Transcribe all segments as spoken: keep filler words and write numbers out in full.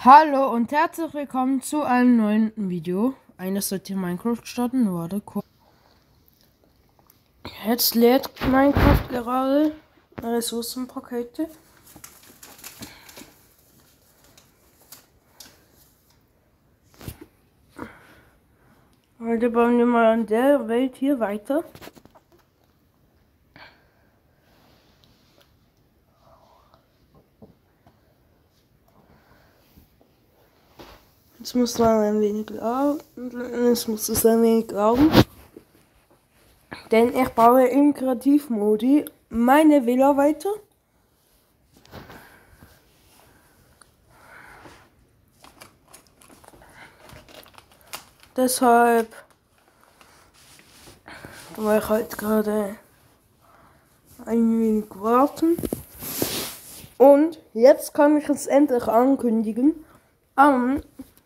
Hallo und herzlich willkommen zu einem neuen Video. Eines sollte Minecraft starten, warte kurz. Jetzt lädt Minecraft gerade Ressourcenpakete. Heute bauen wir mal an der Welt hier weiter. Jetzt muss man ein wenig glauben. Jetzt muss es ein wenig glauben. Denn ich baue im Kreativmodi meine Villa weiter. Deshalb war ich halt gerade ein wenig warten. Und jetzt kann ich es endlich ankündigen. Am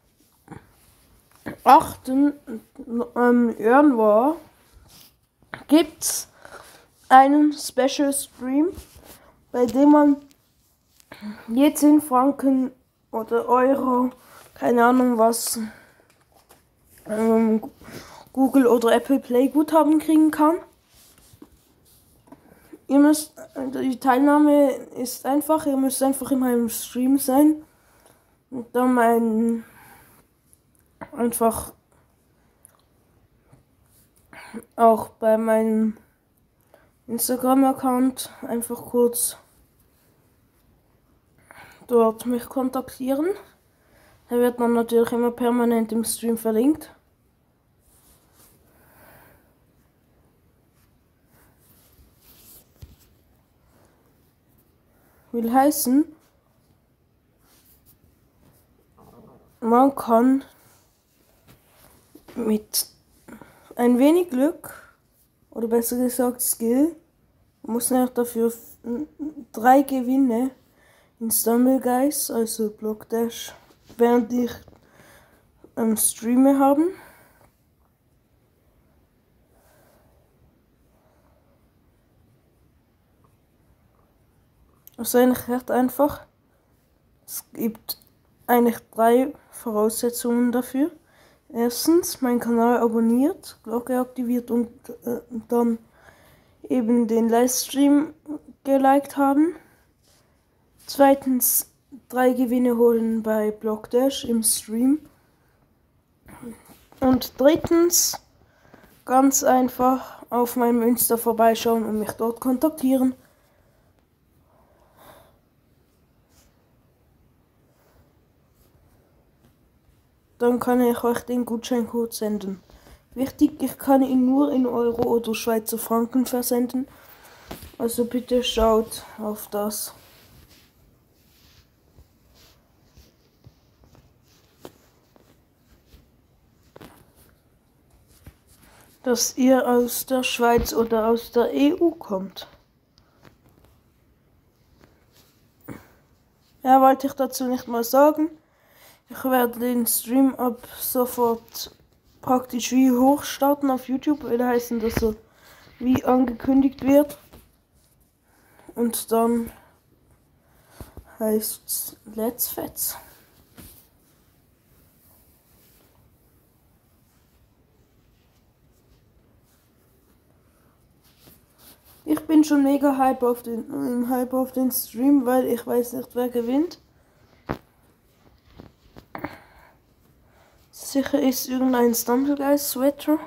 achten Januar gibt es einen Special Stream, bei dem man je zehn Franken oder Euro, keine Ahnung was, ähm, Google oder Apple Play Guthaben kriegen kann. Ihr müsst, die Teilnahme ist einfach, ihr müsst einfach in meinem Stream sein und dann mein einfach auch bei meinem Instagram-Account einfach kurz dort mich kontaktieren. Da wird man natürlich immer permanent im Stream verlinkt. Will heißen, man kann mit ein wenig Glück, oder besser gesagt Skill, muss man dafür drei Gewinne in Stumbleguys, also Blockdash, während ich ähm, streame haben. Das ist eigentlich recht einfach. Es gibt eigentlich drei Voraussetzungen dafür. Erstens, meinen Kanal abonniert, Glocke aktiviert und, äh, und dann eben den Livestream geliked haben. Zweitens, drei Gewinne holen bei Blockdash im Stream. Und drittens, ganz einfach auf meinem Insta vorbeischauen und mich dort kontaktieren. Dann kann ich euch den Gutscheincode senden. Wichtig, ich kann ihn nur in Euro oder Schweizer Franken versenden. Also bitte schaut auf das. Dass ihr aus der Schweiz oder aus der E U kommt. Ja, wollte ich dazu nicht mal sagen. Ich werde den Stream ab sofort praktisch wie hoch starten auf YouTube, will heißen, dass er wie angekündigt wird. Und dann heißt's Let's Fetz. Ich bin schon mega hype auf den, hype auf den Stream, weil ich weiß nicht, wer gewinnt. Sicher ist irgendein Stumbleguys Sweater.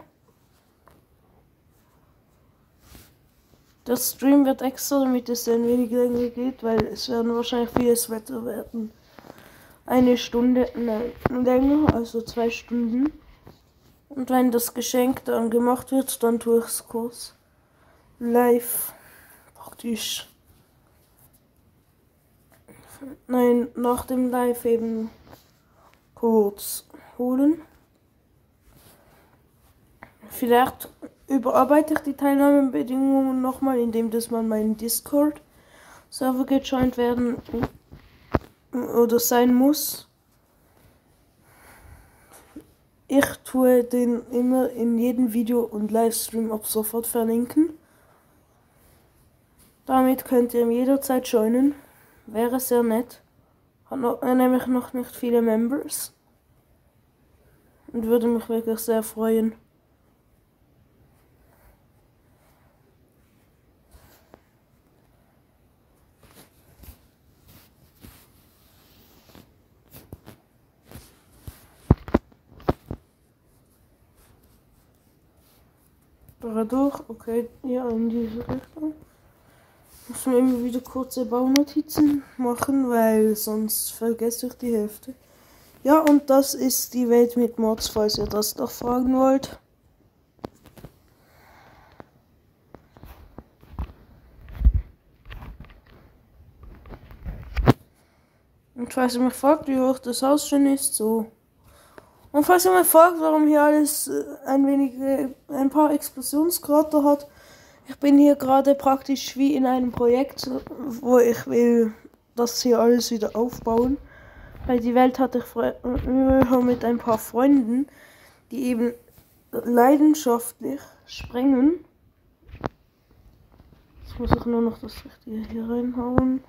Der Stream wird extra, damit es ein wenig länger geht, weil es werden wahrscheinlich viele Sweater werden. Eine Stunde nein, länger, also zwei Stunden. Und wenn das Geschenk dann gemacht wird, dann tue ich es kurz live praktisch. Nein, nach dem Live eben kurz holen. Vielleicht überarbeite ich die Teilnahmebedingungen nochmal, indem dass man meinen Discord-Server gejoint werden oder sein muss. Ich tue den immer in jedem Video und Livestream ab sofort verlinken. Damit könnt ihr jederzeit joinen. Wäre sehr nett. Hat noch, äh, nämlich noch nicht viele Members. Und würde mich wirklich sehr freuen. Durch, okay, ja, in diese Richtung. Muss man immer wieder kurze Baunotizen machen, weil sonst vergesse ich die Hälfte. Ja, und das ist die Welt mit Mods, falls ihr das noch fragen wollt. Und falls ihr mich fragt, wie hoch das Haus schon ist, so. Und falls ihr mich fragt, warum hier alles ein wenig, ein paar Explosionskrater hat, ich bin hier gerade praktisch wie in einem Projekt, wo ich will das hier alles wieder aufbauen. Weil die Welt hatte ich mit ein paar Freunden, die eben leidenschaftlich sprengen. Jetzt muss ich nur noch das Richtige hier reinhauen.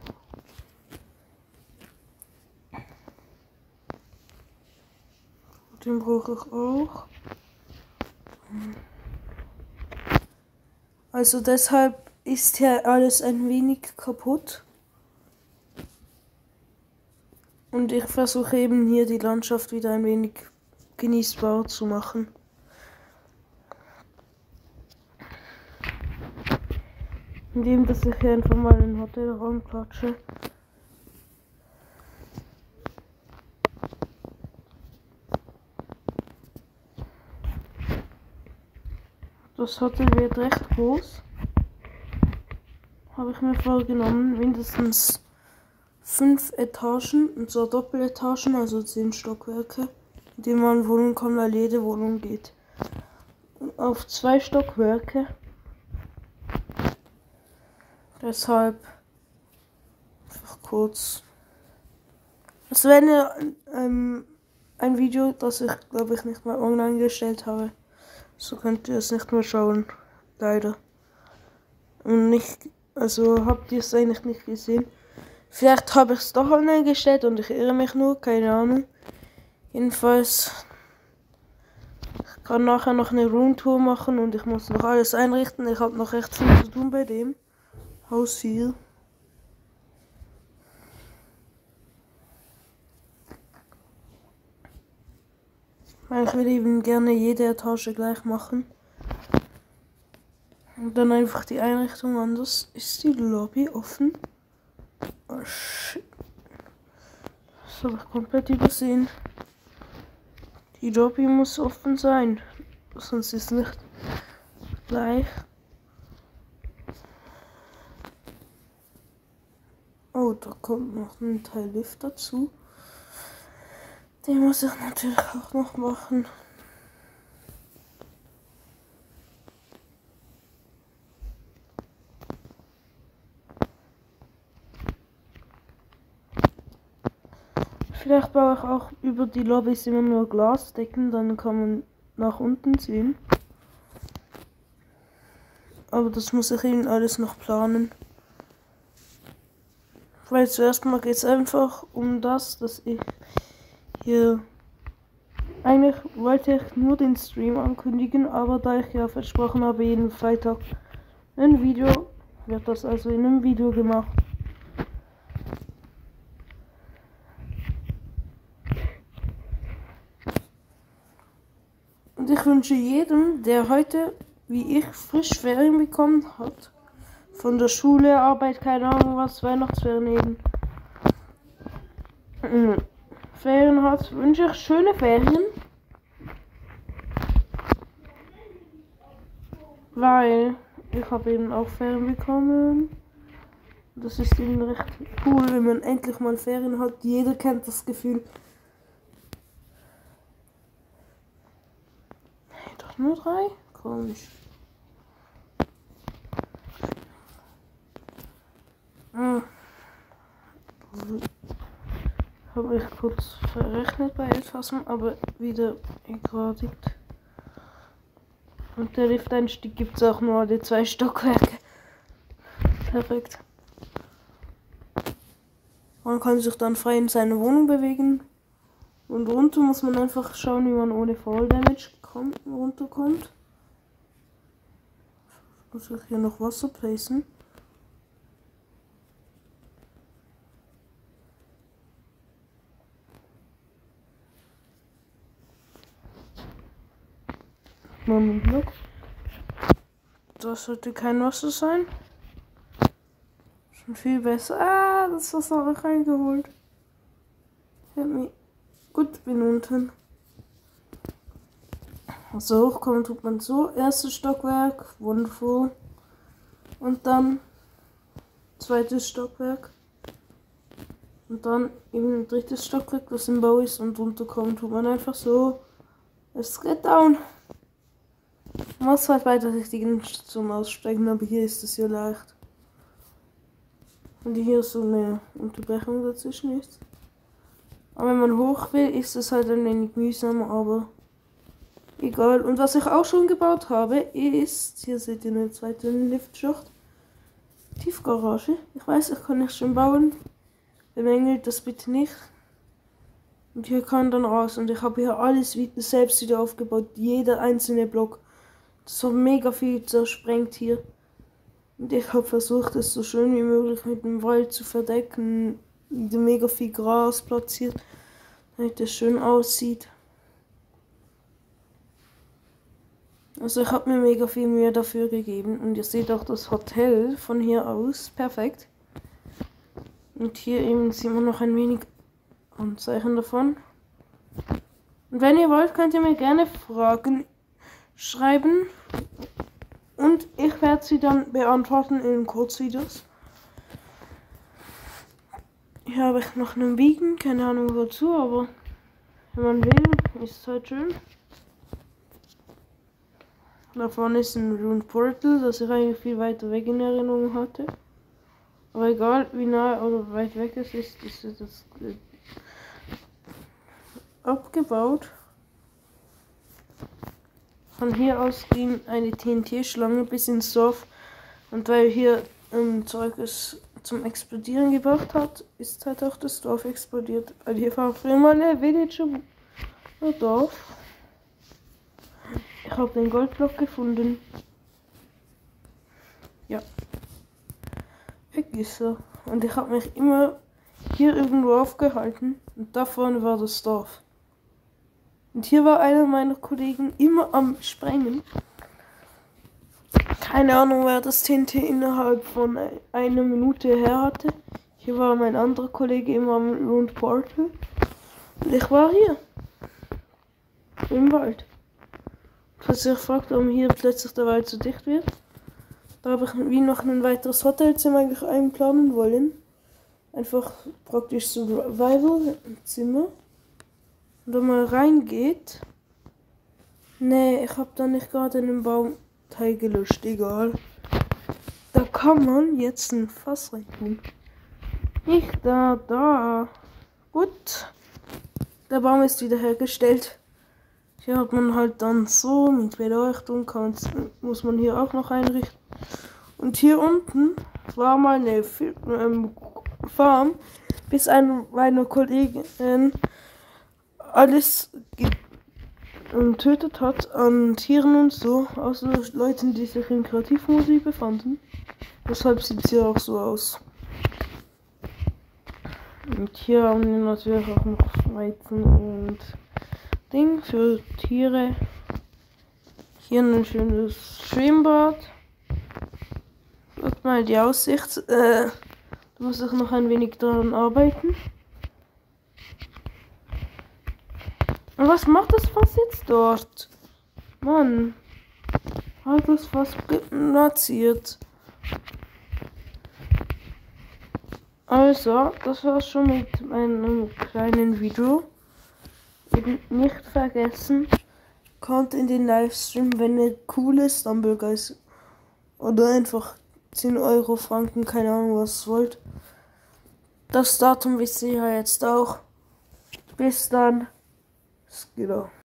Den brauche ich auch. Also deshalb ist hier alles ein wenig kaputt. Und ich versuche eben hier die Landschaft wieder ein wenig genießbar zu machen. Indem dass ich hier einfach mal in den Hotelraum klatsche. Das Hotel wird recht groß. Habe ich mir vorgenommen, mindestens fünf Etagen, und zwar Doppeletagen, also zehn Stockwerke, in denen man wohnen kann, weil jede Wohnung geht auf zwei Stockwerke. Deshalb einfach kurz. Das wäre eine, ähm, ein Video, das ich glaube ich nicht mal online gestellt habe. So könnt ihr es nicht mehr schauen, leider. Und nicht, also habt ihr es eigentlich nicht gesehen. Vielleicht habe ich es doch online gestellt und ich irre mich nur, keine Ahnung. Jedenfalls, ich kann nachher noch eine Roomtour machen und ich muss noch alles einrichten. Ich habe noch recht viel zu tun bei dem Haus hier. Weil ich will eben gerne jede Etage gleich machen. Und dann einfach die Einrichtung anders. Ist die Lobby offen? Oh shit. Das habe ich komplett übersehen. Die Lobby muss offen sein. Sonst ist nicht gleich. Oh, da kommt noch ein Teil Lift dazu. Den muss ich natürlich auch noch machen. Vielleicht baue ich auch über die Lobbys immer nur Glasdecken, dann kann man nach unten sehen. Aber das muss ich eben alles noch planen. Weil zuerst mal geht es einfach um das, dass ich hier... Eigentlich wollte ich nur den Stream ankündigen, aber da ich ja versprochen habe, jeden Freitag ein Video, wird das also in einem Video gemacht. Und ich wünsche jedem, der heute, wie ich, frisch Ferien bekommen hat, von der Schule, Arbeit, keine Ahnung was, Weihnachtsferien eben, Ferien hat, wünsche ich schöne Ferien. Weil ich habe eben auch Ferien bekommen. Das ist eben recht cool, wenn man endlich mal Ferien hat. Jeder kennt das Gefühl. Hey, doch nur drei? Komisch. Hm. Habe ich kurz verrechnet bei etwas, aber wieder gegradigt. Und der Lifteinstieg gibt es auch nur alle zwei Stockwerke. Perfekt. Man kann sich dann frei in seiner Wohnung bewegen. Und runter muss man einfach schauen, wie man ohne Fall Damage kommt, runterkommt. Muss ich hier noch Wasser placen. Noch ein Block. Das sollte kein Wasser sein. Schon viel besser. Ah, das Wasser habe ich reingeholt. Ich hab mich gut, bin unten. Also hochkommen tut man so. Erstes Stockwerk, wonderful. Und dann zweites Stockwerk. Und dann eben drittes Stockwerk, das im Bau ist. Und runterkommen tut man einfach so. Es geht down. Man muss halt weitersichtigen zum Aussteigen, aber hier ist es ja leicht. Und hier so eine Unterbrechung dazwischen ist. Aber wenn man hoch will, ist es halt ein wenig mühsam, aber egal. Und was ich auch schon gebaut habe, ist, hier seht ihr eine zweite Liftschacht, Tiefgarage. Ich weiß, ich kann nicht schon bauen. Bemängelt das bitte nicht. Und hier kann dann raus. Und ich habe hier alles selbst wieder aufgebaut. Jeder einzelne Block. Das war mega viel zersprengt hier. Und ich habe versucht, es so schön wie möglich mit dem Wald zu verdecken. Wieder mega viel Gras platziert, damit es schön aussieht. Also ich habe mir mega viel Mühe dafür gegeben. Und ihr seht auch das Hotel von hier aus. Perfekt. Und hier eben sieht man noch ein wenig Anzeichen davon. Und wenn ihr wollt, könnt ihr mir gerne Fragen schreiben. Und ich werde sie dann beantworten in Kurzvideos. Hier habe ich noch einen Wiegen, keine Ahnung wozu, aber wenn man will, ist es halt schön. Da vorne ist ein Rune Portal, das ich eigentlich viel weiter weg in Erinnerung hatte. Aber egal, wie nah oder weit weg es ist, ist es abgebaut. Von hier aus ging eine T N T-Schlange bis ins Dorf. Und weil hier ähm, Zeug es zum Explodieren gebracht hat, ist halt auch das Dorf explodiert. Weil hier war früher mal eine Villager Dorf. Ich habe den Goldblock gefunden. Ja. Weg ist er. Und ich habe mich immer hier irgendwo aufgehalten. Und da vorne war das Dorf. Und hier war einer meiner Kollegen immer am Sprengen. Keine Ahnung, wer das T N T innerhalb von einer Minute her hatte. Hier war mein anderer Kollege immer am Rune Portal. Und ich war hier. Im Wald. Falls ihr euch fragt, warum hier plötzlich der Wald so dicht wird. Da habe ich wie noch ein weiteres Hotelzimmer eigentlich einplanen wollen. Einfach praktisch Survival-Zimmer. Und wenn man reingeht. Nee, ich habe da nicht gerade einen Baumteil gelöscht, egal. Da kann man jetzt ein Fass rein tun. Nicht da, da. Gut. Der Baum ist wieder hergestellt. Hier hat man halt dann so mit Beleuchtung, kann, muss man hier auch noch einrichten. Und hier unten war mal eine Farm, bis einer meiner Kollegen alles getötet hat an Tieren und so, außer Leuten, die sich in Kreativmusik befanden. Deshalb sieht es hier auch so aus. Und hier haben wir natürlich auch noch Weizen und Ding für Tiere. Hier ein schönes Schwimmbad. Schaut mal die Aussicht. Äh, da muss ich noch ein wenig daran arbeiten. Und was macht das Fass jetzt dort? Mann. Hat das Fass platziert. Also, das war's schon mit meinem kleinen Video. Eben nicht vergessen, kommt in den Livestream, wenn ihr coole Stumbleguys oder einfach zehn Euro Franken, keine Ahnung was ihr wollt. Das Datum wisst ihr ja jetzt auch. Bis dann. Skidoo.